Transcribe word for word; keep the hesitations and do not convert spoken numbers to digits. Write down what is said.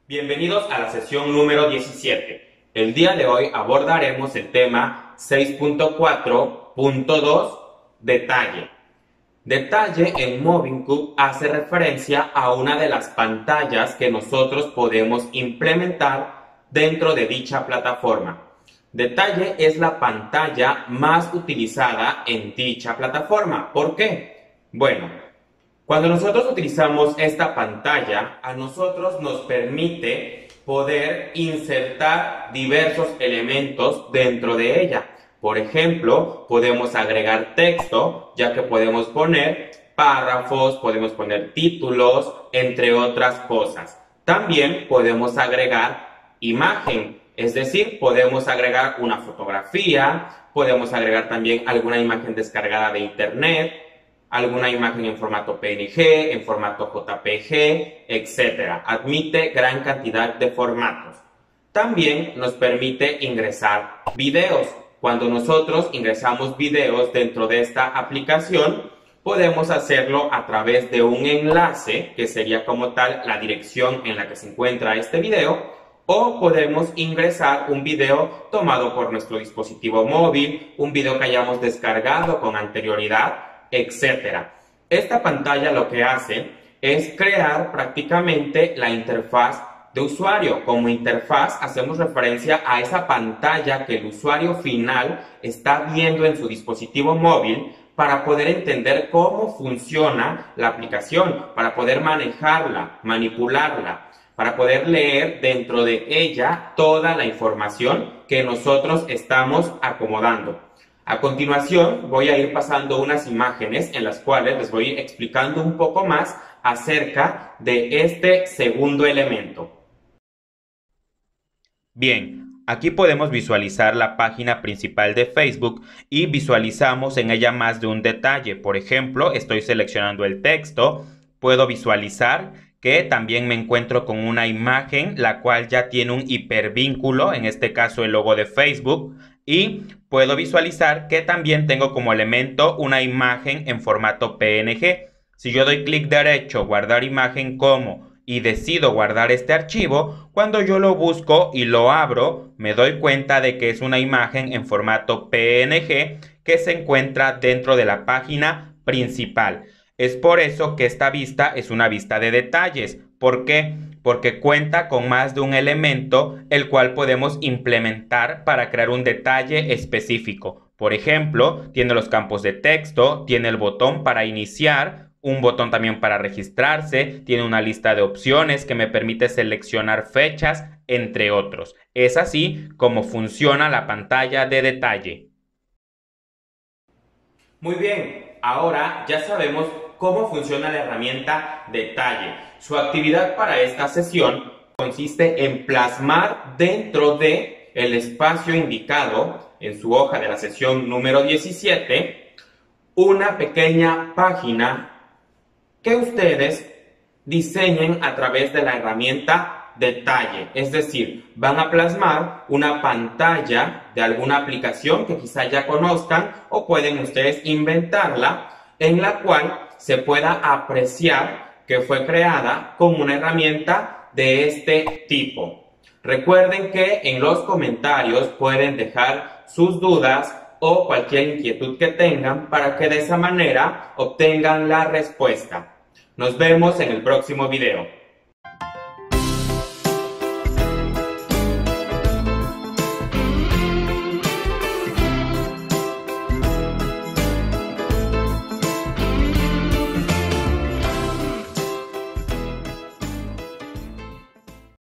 Bienvenidos a la sesión número diecisiete. El día de hoy abordaremos el tema seis punto cuatro punto dos, detalle. Detalle en MovingCube hace referencia a una de las pantallas que nosotros podemos implementar dentro de dicha plataforma. Detalle es la pantalla más utilizada en dicha plataforma. ¿Por qué? Bueno, cuando nosotros utilizamos esta pantalla, a nosotros nos permite poder insertar diversos elementos dentro de ella. Por ejemplo, podemos agregar texto, ya que podemos poner párrafos, podemos poner títulos, entre otras cosas. También podemos agregar imagen, es decir, podemos agregar una fotografía, podemos agregar también alguna imagen descargada de internet, alguna imagen en formato P N G, en formato J P G, etcétera. Admite gran cantidad de formatos. También nos permite ingresar videos. Cuando nosotros ingresamos videos dentro de esta aplicación, podemos hacerlo a través de un enlace, que sería como tal la dirección en la que se encuentra este video, o podemos ingresar un video tomado por nuestro dispositivo móvil, un video que hayamos descargado con anterioridad, etcétera. Esta pantalla lo que hace es crear prácticamente la interfaz de usuario. Como interfaz hacemos referencia a esa pantalla que el usuario final está viendo en su dispositivo móvil para poder entender cómo funciona la aplicación, para poder manejarla, manipularla, para poder leer dentro de ella toda la información que nosotros estamos acomodando. A continuación voy a ir pasando unas imágenes en las cuales les voy explicando un poco más acerca de este segundo elemento. Bien, aquí podemos visualizar la página principal de Facebook y visualizamos en ella más de un detalle. Por ejemplo, estoy seleccionando el texto, puedo visualizar que también me encuentro con una imagen la cual ya tiene un hipervínculo, en este caso el logo de Facebook. Y puedo visualizar que también tengo como elemento una imagen en formato P N G. Si yo doy clic derecho, guardar imagen como, y decido guardar este archivo, cuando yo lo busco y lo abro, me doy cuenta de que es una imagen en formato P N G que se encuentra dentro de la página principal. Es por eso que esta vista es una vista de detalles. ¿Por qué? Porque cuenta con más de un elemento el cual podemos implementar para crear un detalle específico. Por ejemplo, tiene los campos de texto, tiene el botón para iniciar, un botón también para registrarse, tiene una lista de opciones que me permite seleccionar fechas, entre otros. Es así como funciona la pantalla de detalle. Muy bien, ahora ya sabemos cómo funciona la herramienta Detalle. Su actividad para esta sesión consiste en plasmar dentro de el espacio indicado en su hoja de la sesión número diecisiete una pequeña página que ustedes diseñen a través de la herramienta Detalle. Es decir, van a plasmar una pantalla de alguna aplicación que quizá ya conozcan o pueden ustedes inventarla, en la cual se pueda apreciar que fue creada con una herramienta de este tipo. Recuerden que en los comentarios pueden dejar sus dudas o cualquier inquietud que tengan para que de esa manera obtengan la respuesta. Nos vemos en el próximo video.